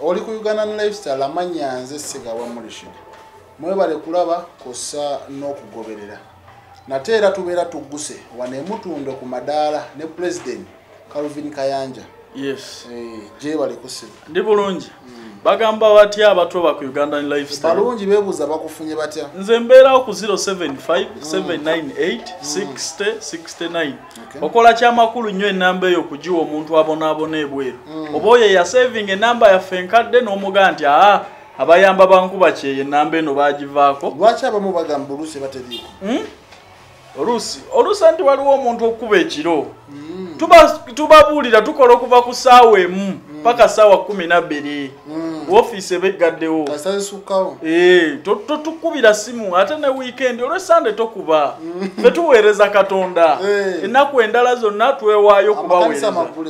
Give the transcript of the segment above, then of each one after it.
oli ku Uganda Lifestyle amanya nze Ssegawa Mulishid mwebale kulaba kosa n'okugoberera nate era tubeera tugguse wane mutundo ku madaala ne President Calvin Kayanja. Yes. Je bali kusiba. Ndi bulungi. Bagamba batya abato ba ku Uganda Lifestyle. Balungi bebuza bakufunye batya. Nze mbeera ku 075 798 60 69. Okola kya makulu nnyo enamba eyo kujiwa omuntu abona ebweru. Oboye ya saving enamba ya fenkadde n'omuganti abayamba bankuba kyeye enamba eno bagivaako. Lwaki abamu bagamba oluusi bateriiko? Oluusi nti waliwo omuntu okuba ekiro. Tubabuulira tukola okuva ku ssaawa emu paka ssaawa 12. Office ebeggaddewo. Kasasukawo. Tukubira simu ate ne weekend olwe Sunday tokuba. Fe tuweereza Katonda. Ennaku endala zonna twewaayo kubaweereza.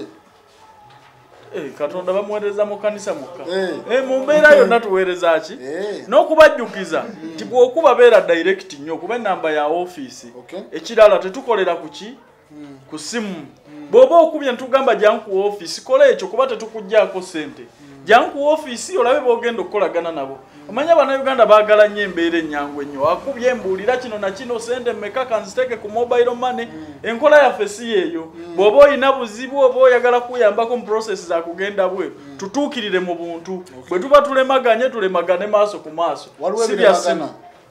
Katonda bamuweereza mu kanisa mukka. Mu mbeera yonna tuweereza ki? N'okubajjukiza nti bw'okuba beera direct nnyo kuba ennamba ya office. Ekirala tetukolera ku ki? Ku simu. Bw'oba okubye ntugamba janku office kola ekyo kuba tetukuggyako ssente. Janku office olabe bogenda okukolagana nabo. Omanya bana Uganda baagala nnyo embeera ennyangu ennyo. Akubye embuulira kino na kino sente mmeka kanziteeke ku mobile money. Enkola yaffe si yeeyo. Bw'oba oyina buzibu oba oyagala kuyambako mu process za kugenda bwe tutuukirire mu buntu. Bwe tuba tulemagane maaso ku maaso. Si bya simu.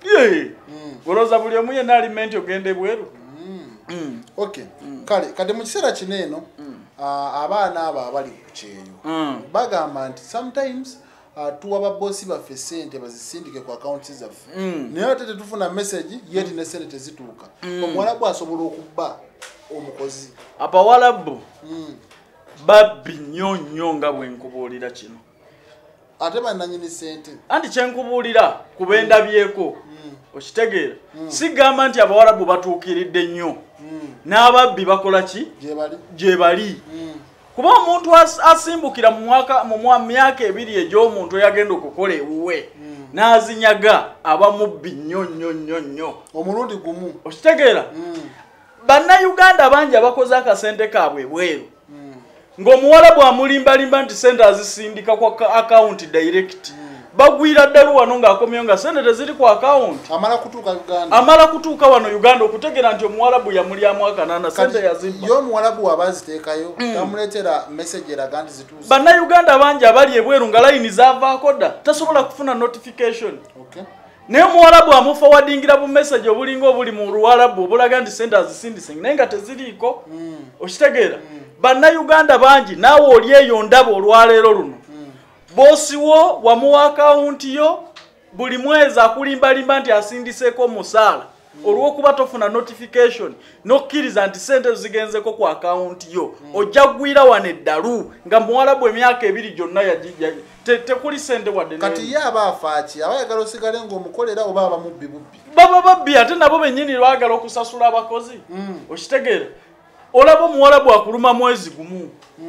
Goloza buli omu yenna alimenti ogende bweru. Okay. Kale kade mu kiseera kino eno abaana abo abali ku kyeyo bagamba nti sometimes tuwa ababoosi baffe ssente bazisindike ku accounts zaffe naye ate tetufuna message yeti ne ssente tezituuka omuwalabu asobola okubba omukozi abawalabu babbi nnyo nga bwe nkubuulira kino ate bannanyini ssente anti kyenkubuulira kubendabyeko okitegeera sigamba nti abawalabu batuukiridde nnyo n'ababbi bakola ki gye bali kuba omuntu asimbukira mu myaka ebiri egy'omuntu eyagenda okukola ewuwe n'azinyaga aba mubbi nnyo omulundi gumu okitegeera bannayuganda bangi abakoze akasente kaabwe bweru ng'omuwalabu amulimbalimba nti sente azisindika ku akawunti direct bagwira ddalu wano ng'akomyeyo nga sente teziri ku account amala kutuuka wano Uganda okutegera nti omuwalabu yamulyamu akanana sente yazibba yo omuwalabu abaziteekayo tamuleetera message eraga nti zituuse bannayuganda bangi abali ebweru nga layini zaavaako dda tasobola kufuna notification naye omuwalabu amuforwardingira bu message obulinga obuli mu luwalabu obulaga nti sente azisindise naye nga teziriiko okitegeera bannayuganda bangi naawe oli eyo ndaba olwaleero luno bosi wo wamuwa akaunti yo buli mwezi akulimbalimba nti asindiseeko musaala olw'okuba tofuna notification nokkiriza nti sente zigenzeko ku akaunti yo ojja gwira wano eddalu nga muwalabu emyaka ebiri gyonna tekuli sente wadde kati ye aba afaaki abayagala osigale ng'omukolera oba abamubbi baba babbi ate nabo bennyini lwagala okusasula abakozi okitegeera olaba omuwalabu akuluma mwezi gumu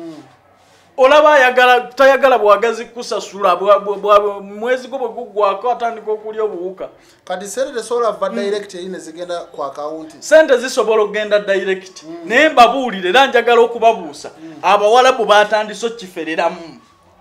olaba tayagala bwagazi kusasula mwezi gwo bwe guggwako atandika okulya obuwuka kati sente tesobola va direct ine zigenda ku account sente zisobola okugenda direct naye mbabuulire era njagala okubabuusa abawalabu batandise okkifereramu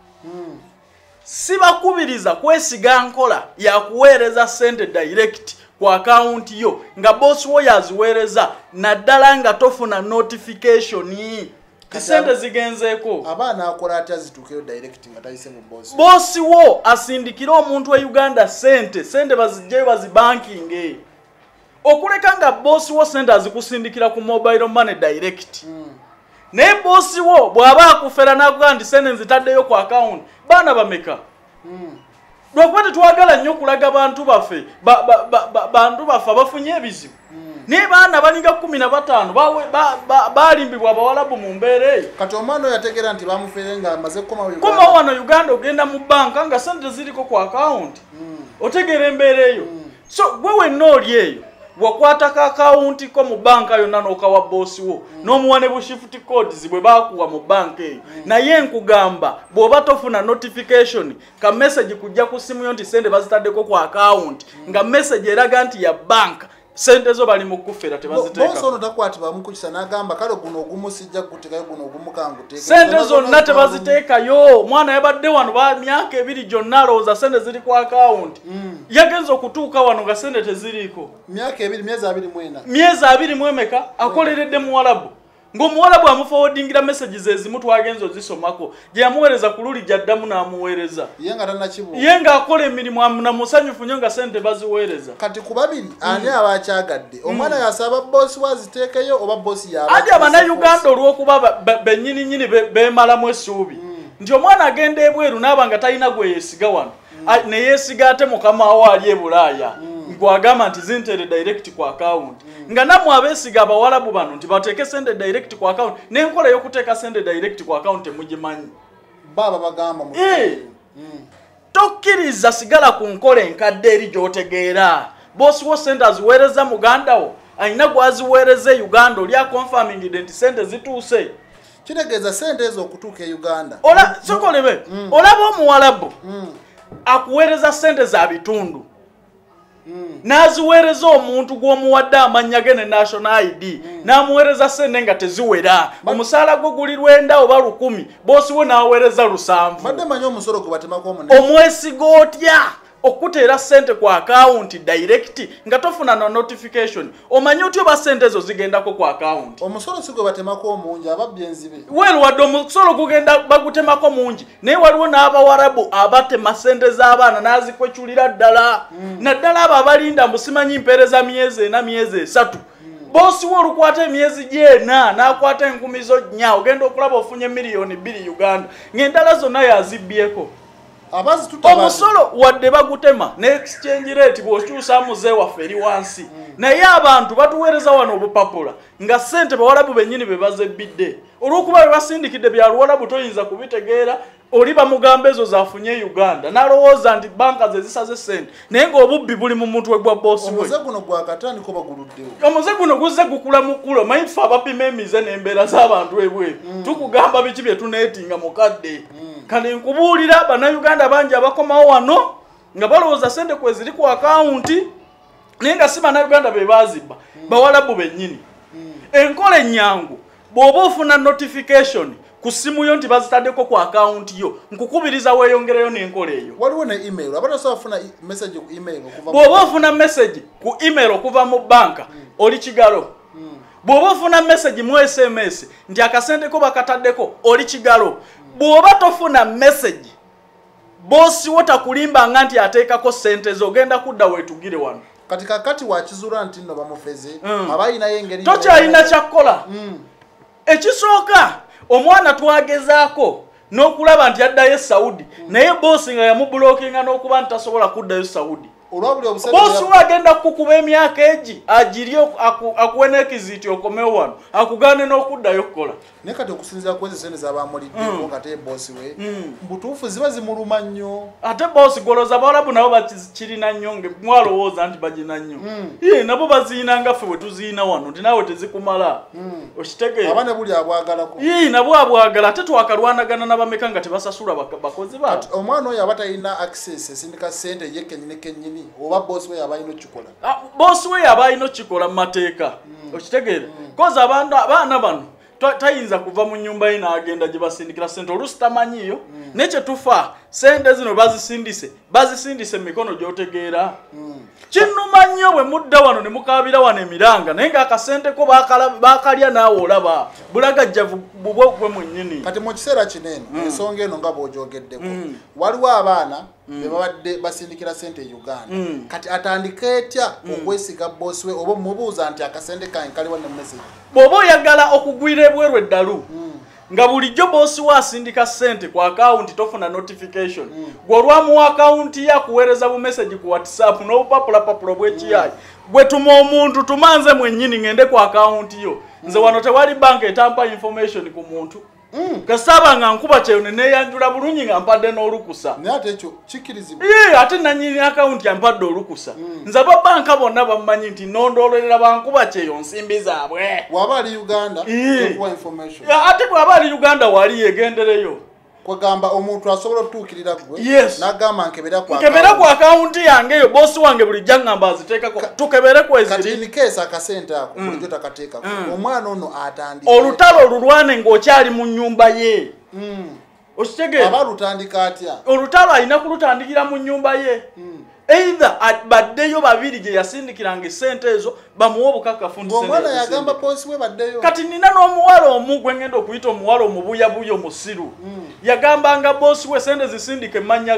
sibakubiriza kwesiga nkola ya kuweereza sente direct ku account yo nga bosi wo yaziweereza naddala nga tofuna notification sente zigenzeeko abaana akola atya zituukeyo direct nga tayise mu bosi wo asindikira omuntu wa Uganda sente bazijjayo bazibankinge okuleka nga bosi wo sente azikusindikira ku mobile money direct naye bosi wo bw'aba akufera n'akugaa nti sente nzitaddeyo ku account baana bameka lwakuba tetwagala nnyo okulaga bantu baffe abafunye ebizibu naye baana balinga 15 balimbibwa abawalabu mu mbeera eyo kati omwana yategeera nti bamufere nga amaze koma wano Uganda ogenda mu banka nga sente ziriko ku account otegeera embeera eyo so gwe wenna oli eyo wakwata ka account ko mu banka yonna n'okawa bosi wo n'omuwa ne bu shift codes bwe baakuwa mu banka eyo naye nkugamba bw'oba tofuna notification ka message kujja ku simu yo nti sente bazitaddeko ku account nga message eraga nti ya banka sente zo bali mu kufera tebaziteeka boso ono takwatibwa mukukisa n'agamba kale guno ogumu sijja kutekayo guno ogumu kanguteeka sente zonna tebaziteekayo mwana yabadde wano ba myaka 2 gyonna alowooza sente ziri ku akawunti yagenza okutuuka wano nga sente teziriiko myaka 2 myezi 24 myezi 24 akoleredde muwalabu ng'omuwalabu amuforwardingira messages ezimu twagenza ozisomako gye yamuweereza ku luli gyaddamu n'amuweereza ye ng'akola emirimu namusanyufu nnyo nga sente baziweereza kati ku babiri ani abakyagadde omwana yasaba boosi waziteekeyo oba boosi yaba ati abannayuganda olw'okuba bennyininyini beemalamu essuubi nti omwana agenda ebweru n'aba nga talina gwe yeesiga wano ne yeesiga ate mukama we ali e Bulaaya gwagamba nti zintere direct ku account nga namwe abeesiga abawalabu bano nti bateeke sente direct ku account n'enkola y'okuteeka sente direct ku account temugimanyi baba bagamba tokkiriza sigala ku nkola enkadde eri gy'otegeera boosi wo sente aziweereza muganda wo alina gwaziweereza e Uganda oli aconfirming nti sente zituuse kitegeeza sente ezo okutuuka e Uganda sokolebe olaba omuwalabu akuweereza sente za bitundu naziweereza omuntu gw'omuwadde amanya ge ne national ID n'amuweereza sente nga teziwera omusaala gwe guli 9 oba 10 boosi we n'aweereza 7 badde manyi omusolo gwe batemako omwesiga otya okuteera sente ku account direct nga tofuna na notification omanyi otyo ba sente ezo zigendako ku account omusolo si gwe batemako omungi ababbi enzibe weelu wadde omusolo gugenda bagutemako mungi naye waliwo n'abawarabu abatema sente z'abaana n'azikweculira ddala naddala abo abalinda musimanyi mpeereza myezi 4 myezi 3 boosi wo olukwata emyezi gyena n'akwata enkumi zo 4 ogenda okulaba ofunye miliyoni 2 Uganda ng'endala zonna yazibbyeko omusolo wadde bagutema ne exchange rate bw'okyusa muze waffe eri wansi naye abantu batuweereza wano obupapula nga sente bawalabu bennyini be bazebbidde olw'okuba be basindikidde bya luwalabu toyinza kubitegeera oli bamugamba ezo zafunye Uganda n'alowooza nti banka ze zisaze sente naye ng'obubbi buli mu mutwe gwa boosi we omuze guno gwakatandika oba guluddewo omuze guno guzze gukula mu kkulo manyi tufe abapima emize n'embeera z'abantu ebweru tukugamba biki bye tuneetinga mukadde kale nkubuulira bannayuganda bangi abakomawo wano nga balowooza sente kwe ziri ku akawunti naye nga si bannayuganda be baazibba bawalabu bennyini enkola ennyangu bw'oba ofuna notification ku simu yo nti bazitaddeko ku akawunti yo nkukubiriza weeyongereyo n'enkola eyo waliwo ne email abatasobola kufuna message ku email bw'oba ofuna message ku email okuva mu banka oli kigalo bw'oba ofuna message mu SMS nti akasente ko bakataddeko oli kigalo bw'oba tofuna message boosi wo takulimbanga nti ateekako sente zogenda kudda weetugire wano kati kakati wakizula nti nno bamufeze abayinayo engeri tokyalina kyakkola ekisooka omwana twagezaako n'okulaba nti addayo Saudi naye boosi nga yamubulookinga n'okuba nti tasobola kuddayo Saudi boosi we agenda kukuba emyaka egi agiri akuwe n'ekiziiti okomewo wano akugaane n'okuddayo kukola naye kati okusinziira ku ezo sente z'abamuliddeko nga te boosi we mbutuufu ziba zimuluma nnyo ate boosi goloza bawalabu nabo bakirina nnyo mwalowooza nti bagina nnyo nabo baziina nga ffe bwe tuziina wano nti naawe tezikumala okitegeera aba ne buli abwagalako nabo abwagala ate twakalwanagana n'abameka nga tebasasula bakozi ba omwana oyo aba talina access esindika sente ye kennyini kennyini oba boosi we yaba alina okikola boosi we yaba alina okikola mu mateeka okitegeera kozi abaana bano tayinza kuva mu nyumba ye n'agenda gye basindikira sente oluusi tamanyiyo naye kye tufa sente zino bazisindise mu mikono gy'otegeera kinnuma nnyo bwe mudda wano ne mukaabira wano emiranga naye ng'akasente ko baakalya naawe olaba bulagajjavu bubwe gwe mwennyini kati mu kiseera kinene ensonga eno nga bw'ogyogeddeko waliwo abaana be babadde basindikira sente e Uganda kati atandika etya okwesiga boosi we oba mubuuza nti akasente kange kaliwo ne message bw'oba oyagala okugwira ebweru eddalu nga bulijjo boosi we asindika sente ku akawunti tofuna notification gw'olwamuwa akawunti ye akuweereza bu message ku WhatsApp n'obupapulapapula bw'ekiyayi gwe tuma omuntu tumanze mwennyini ngende ku akawunti yo nze wano tewali banka etampa information ku muntu kasaba nga nkuba kyeyo neneyanjula bulungi nga mpadde n'olukusa naye ate ekyo kikirizibwa ate nanyini akawunti yampadde olukusa nze ababanka bonna bamumanyi nti nondoolera bankuba kyeyo nsimbi zaabwe waba ali Uganda tekuwa information ate bw'aba ali Uganda wali yegendereyo kwagamba omuntu asobola otuukirira gwe n'agamba nkebera ku account yange eyo bosi wange buli jangamba aziteekako tukebere ku eziri kati in case akasente ako bulijjo takateekako omwana ono atandika olutalo olulwane ng'okyali mu nnyumba ye okitegeera aba lutandika atya olutalo alina kulutandikira mu nnyumba ye either baddeyo babiri gye yasindikiranga esente ezo bamuwa obukakafu omwana yagamba posi we baddeyo kati nina n'omuwala omu gwe ngenda okuyita omuwala omubuyabuya omusiru yagambanga bosi we sente zisindike mannya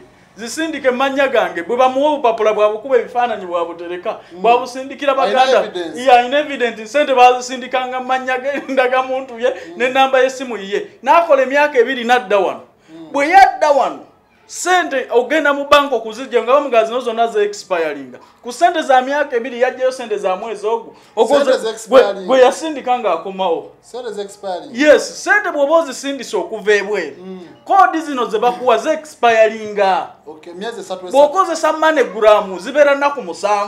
gange bwe bamuwa obupapula bwabukuba ebifaananyi bwabutereka bwabusindikira baganda in evident sente bazisindikanga mannya gendaga muntu ye n'ennamba y'essimu ye n'akola emyaka 2 n'adda wano bwe yadda wano sente ogenda mu banko kuzijja nga bamugazi no zonna ze expiringa ku sente za myaka 2 yajjayo sente za mwezi ogwo gwe yasindikanga akomawo yes sente bw'oba ozisindisa okuva ebweru kodi zino ze bakuwa ze expiringa bw'okozesa MoneyGram zibeera nnaku 7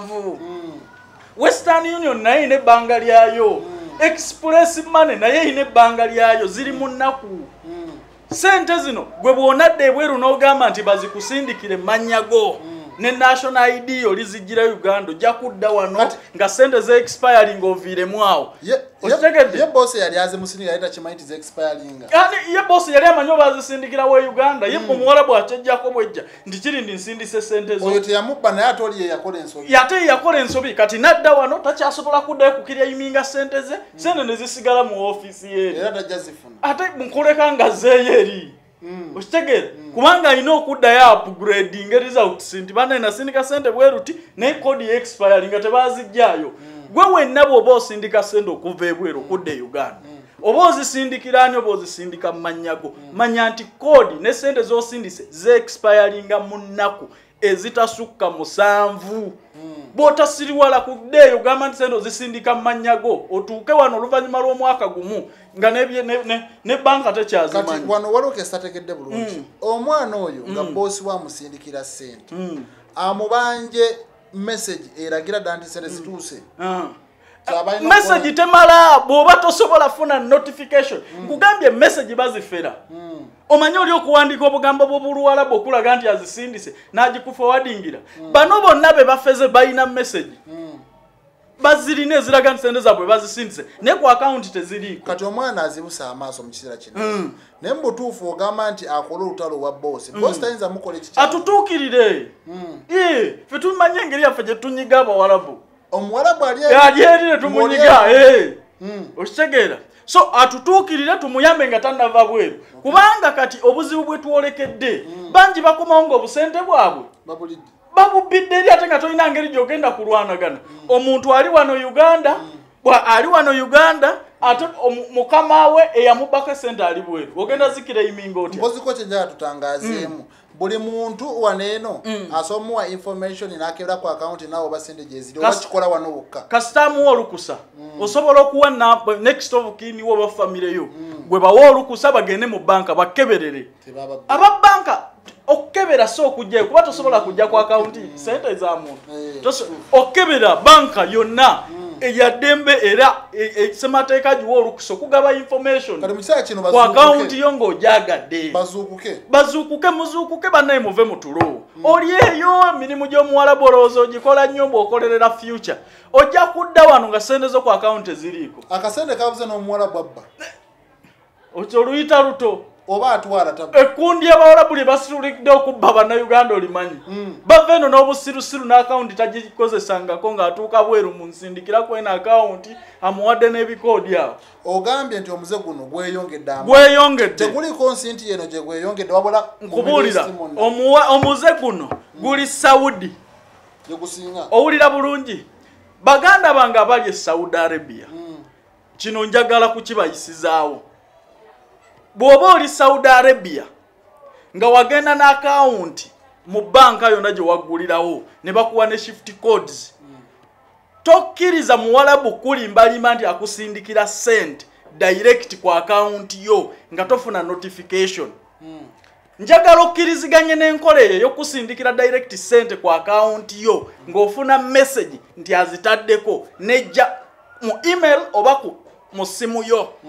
Western Union naye ine ebbanga lyayo Express Money naye ine ebbanga lyayo ziri mu nnaku sente zino gwe bwonadde ebweru n'ogamba nti bazikusindikire manyago ne national ID olizijjira Uganda ojja kudda wano nga sente ze expiring oviiremu awo ye boss yali azimusindika yali takimanyi ze expiring ye boss yali amanyi oba azisindikira we Uganda ye omuwala bw'akyejjako bwejja nti kiri ndi nsindise sente zo oyo teyamubba naye ate oli ye yakola ensobi yate yakola ensobi kati nadda wano takyasobola kuddayo kukirya yiminga sente ze sente ne zisigala mu office ye era tajja zifuna ate mukoleka nga zeeyeri okitegeera kubanga alina okuddayo upgrading results nti bana nasindika sente bweruti naye kodi expiring nga tebazijjaayo gwe wenna bw'oba osindika sente okuva ebweru okudda e Uganda oba ozisindikira ani oba ozisindika mu mannyago manya nti kodi ne sente z'osindise ze expiringa mu nnaku ezitasukka 7 bw'otasiriwala kudda eyo gamba nti sente ozisindika mu mannyago otuuke wano oluvannyuma lw'omwaka gumu nga ne banka tekyazimanyi kati wano waliwo kestategedde bulungi omwana oyo nga boosi wamusindikira sente amubanje message eragira dda nti sente zituuse message temala bw'oba tosobola funa notification nkugambye message bazifera omanyi oli okuwandiika obugambo bw'obuluwalabu okulaga nti azisindise n'agikuforwardingira bano bonna be bafeze balina message bazirina eziraga nti sente zaabwe bazisindise naye ku akawunti teziriiko kati omwana azibusa amaaso mu kiseera kino naye mu butuufu ogamba nti akola olutalo lwa boosi boosi tayinza mukola ekikya atutuukirire ffe tumanyi engeri yaffe gye tunyiga abawalabu omuwalabu ali eri ne tumunyiga okitegeera so atutuukirire tumuyambe nga tannava bweru kubanga kati obuzibu bwe twolekedde bangi bakomawo ng'obusente bwabwe babubidde eri ate nga tolina ngeri gy'ogenda kulwanagana omuntu ali wano Uganda ate mukama we eyamubaka sente ali bweru ogenda zikira imingo otya mboziko kyenjala tutangazeemu buli muntu waneeno asomuwa information n'akebera ku account nawo basente gyeziri oba kikola wano wokka kasitamu olukusa osobola okuwa next of kin wo ba family yo gwe bawa olukusa bagende mu banka bakeberere aba banka okebera so kujja kuba tosobola kujja ku account sente za muntu okebera banka yonna eyadembe era semateeka giwa olukusa okugaba information ku account yo ng'ojagadde muzuukuke bannaye muve mu tulo oli eyo emirimu gy'omuwalabu olowooza ogikola nnyo bw'okolerera future ojja kudda wano nga sente zo ku account eziriiko akasente kabuze n'omuwalabu abba oluyita luto oba atwala ekundi abawalabu lye basitulidde okubba bannayuganda olimanyi bava eno n'obusirusiru n'akawunti tagikozesangako ng'atuuka bweru mu nsindikiraku eno akawunti amuwadde n'ebikoodi awo ogambye nti omuze guno gweyongedde teguliko nsi nti yeno gye gweyongedde wabula nkubuulira omuze guno guli Saudi gyegusinga owulira bulungi baganda bange abali e Saudi Arabia kino njagala kukibayisizaawo bw'oba oli Saudi Arabia nga wagenda n'akawunti mu banka yonna gye waggulirawo ne bakuwa ne shift codes tokkiriza muwalabu kulimbalima nti akusindikira sente direct ku akawunti yo nga tofuna notification njagala okkiriziganye n'enkola eyo y'okusindikira direct sente ku akawunti yo ng'ofuna message nti azitaddeko nejja mu email oba mu simu yo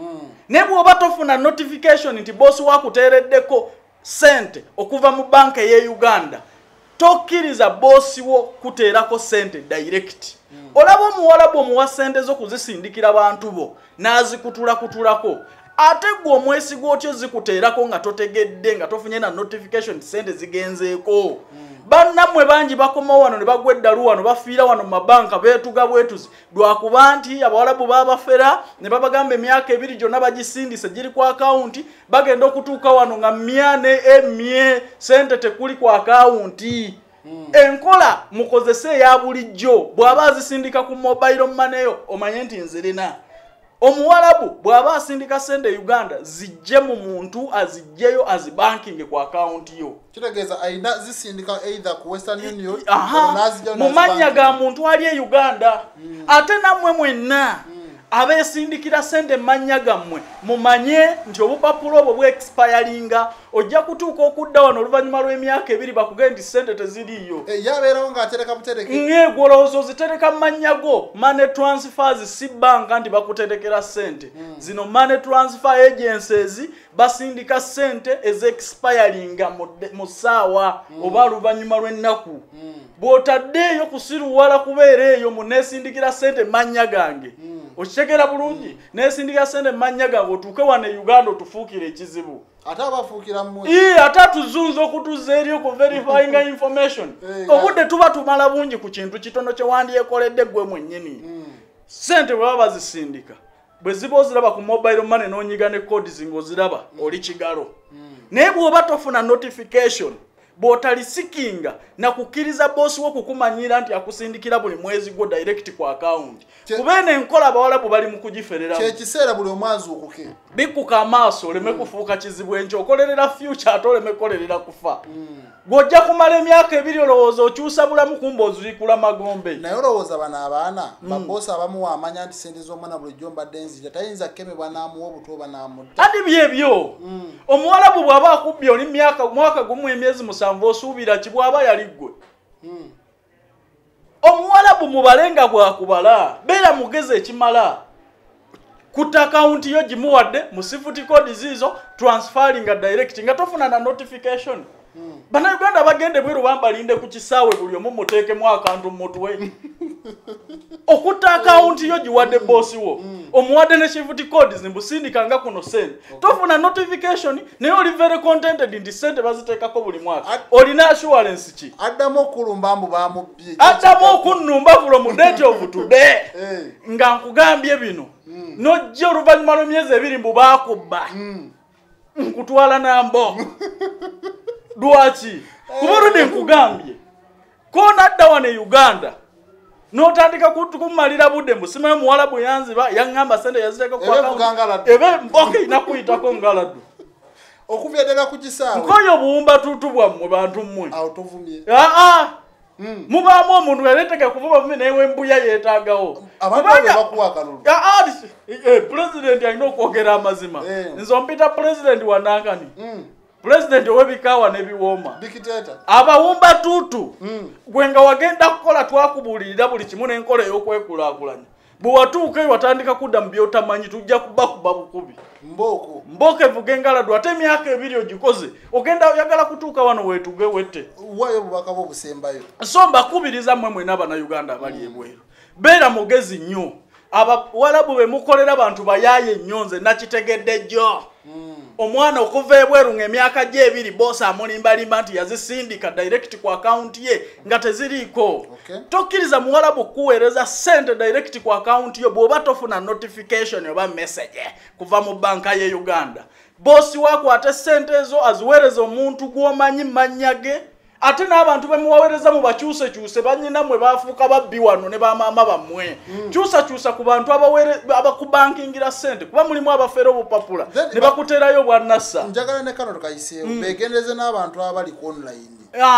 ne bw'oba tofuna notification nti boss wakuteereddeko sente okuva mu banka ye Uganda tokkiriza boss wo kuteerako sente direct. Olaba omuwalabu omuwa sente zo kuzisindikira bantu bo n'azikutulako ate gwe omwesiga otyo zikuteerako nga totegedde nga tofunye na notification sente zigenzeeko. Bannamwe bangi bakoma wano ne bagwa eddalu wano bafiira wano mu mabanka beetuga bwetuzi lwakuba nti abawalabu babafera ne babagamba emyaka 2 gyonna bagisindise giri ku akawunti bagenda okutuuka wano nga myane emye sente tekuli ku akawunti. Enkola mukozese eya bulijjo bw'aba azisindika ku mobile money yo omanye nti nzirina. Omuwalabu bw'aba asindika sente Uganda zijje mu muntu azijjeyo azibanking ku account yo. Kitegeeza aina zisindika either ku Western Union mu mannya ga muntu ali e Uganda. Ate namwe mwenna abesindikira sente mannya gammwe mumanye nti obupapula obwo bwe-expiringa ojja kutuuka okudda wano oluvannyuma lw'emyaka 2 bakugenda nti sente teziriiyo. Yabeerawo ng'atereka butereke. Ng'egoloozo zitereka mannya go money transfers si banka nti bakuterekera sente. Zino money transfer agencies basindika sente eze-expiringa mu ssaawa oba oluvannyuma lw'ennaku. Bw'otaddeeyo kusiruwala kubeera eyo mu neesindikira sente mannya gange. Okitegeera bulungi neesindika sente mannya gange otuuke wano e Uganda otufuukire ekizibu. Ate abafuukira mmwe. Ate atuzunza okutuza eri ku verifying information. Obudde tuba tumala bungi ku kintu kitono kye wandyekoledde ggwe mwennyini. Sente bwe baba bazisindika bwe ziba oziraba ku mobile money n'onyiga ne codes ng'oziraba oli kigalo. Naye bw'oba tofuna notification bw'otalisikinga na kukkiriza boss wo kukumanyira nti akusindikira buli mwezi go direct ku account. Kubeene enkola abawalabu bali mu kugifereramu. Kye kiseera buli omwazi okuke. Bikuka amaaso oleme kufuuka kizibu enkyo okolerera future ate oleme kolerera kufa. Gojja kumala emyaka 2 olowooza okyusa bulamu kumba ozikula magombe. Naye olowooza bano abaana babosi abamu wamanya nti sente z'omwana bulijjo mbadde nzija tayinza kukemebwa n'amuwa obuto oba n'amutta. Ati byebyo omuwalabu bw'aba akubbye oli mwaka gumu emyezi 7 osuubira ki bw'aba yali ggwe. Omuwalabu mubalenga bwakubala beera mugeze ekimala kuta account yo gimuwadde mu sifuti code zizo transferring direct nga tofuna na notification. Bana Uganda bagende bweru bambalinde ku kisaawe buli omu muteekemu akantu mutwe. Okuta account yo giwadde boss wo omuwadde ne sifuti codes mbusindika nga kuno sente tofuna notification naye oli very contented nti sente baziteekako buli mwaka. Olina assurance ki? Addamu okulumba mbu bamubbye. Addamu okunnumba from date of today. Nga nkugambye bino nojja oluvannyuma lw'emyezi 2 mbu baakubba nkutwala nambo. Dwachi kuburudi nkugambye ko nadda wane Uganda notandika kumalira budde mbusima muwalabu yanziba yangamba sente yaziteka kwa account ebe mboke inakuyitako ngaladu okuvyedera ku kisaawe nkoyo buumba tutubwa mu bantu mmwe autovumye mubamu omuntu yaleteka kuvuba vumi naye mbuya yeetaagawo abantu bakuwa kalulu president alina okwogera amazima nze ompita president wanankani President owebikawa nebiwoma. Dictator. Abawumba tutu. Gwenga wagenda kukola twakubulirira buli kimu n'enkola y'okwekulaakulanya. Bw'watuuka watandika kudda mu by'otamanyi tujja kubakuba bukubi. Mboke vugengaladu ate emyaka 2 ogikoze. Ogenda oyagala kutuuka wano weetuge wette. Wayo bubaka bwo busembayo. So mbakubiriza mmwe n'abana Uganda abali ebweru. Beera mugezi nnyo. Abawalabu be mukolera abantu bayaaye nnyo nze nakitegedde jjo. Omwana okuva ebweru ng'emyaka gye 2 boss amulimbalimba nti yazisindika direct ku account ye nga teziriiko. Tokkiriza muwalabu kuweereza sente direct ku account yo bw'oba tofuna notification oba message kuva mu banka ye Uganda. Boss wako ate sente ezo aziweereza omuntu gw'omanyi mannya ge ate n'abantu bemuwaweereza mu bakyuse banyina mwe baafuuka babbi wano ne bamaama bammwe. Kyusa ku bantu abakubankingira sente kuba mulimu abafeera obupapula ne bakuteerayo bwannassa. Njagala ne kano tukayiseewo beegendeze n'abantu abali ku online.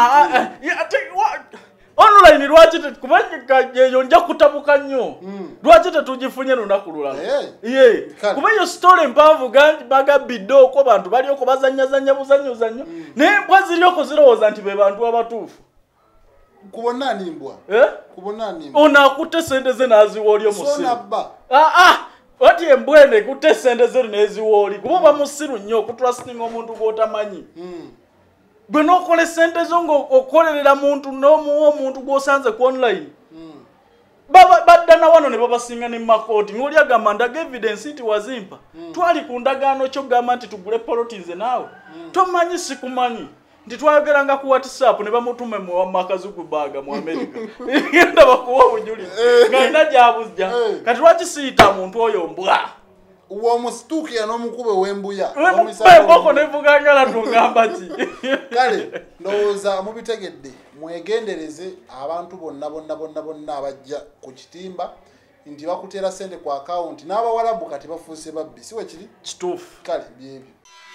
Online lwaki tetukumanyiyeyo nja kutabuka nnyo lwaki tetugifunye lunaku lulala kuba eyo story empanvu bagabidde okwo bantu balyoko bazanyazanya buzanyuzanyo naye embwa ziryoko zirowooza nti be bantu abatuufu kubona nimbwa onakutte sente ze n'aziwa oli omusiru Wati embwene kutte sente ziri neziwooli kuba bamusiru nnyo okutrustinga omuntu gw'otamanyi. Gwe n'okola sente zo ng'okolerera muntu n'omuwa omuntu gw'osanze ku online. Badda na wano ne babasinga ne makooti ng'oli agamba ndaga evidence nti wazimpa. Twali ku ndagaano kyo gamba nti tugule polotinze naawe. Tomanyi sikumanyi. Nti twayogeranga ku WhatsApp ne bamutume mu makazugu baga mu America. Ngenda bakuwa obujulizi. Ng'alina gy'abuzja. Kati lwaki siyita muntu oyo mbwa? Uwo musituukira n'omukube w'embuya. Emboko nevuga ngala tungamba ki? Kale ndowooza mubitegedde mwegendereze abantu bonna abajja ku kitimba nti bakuteera sente ku akawunti n'abawalabu kati bafuuse babbi si we kiri? Kituufu. Kale byebyo.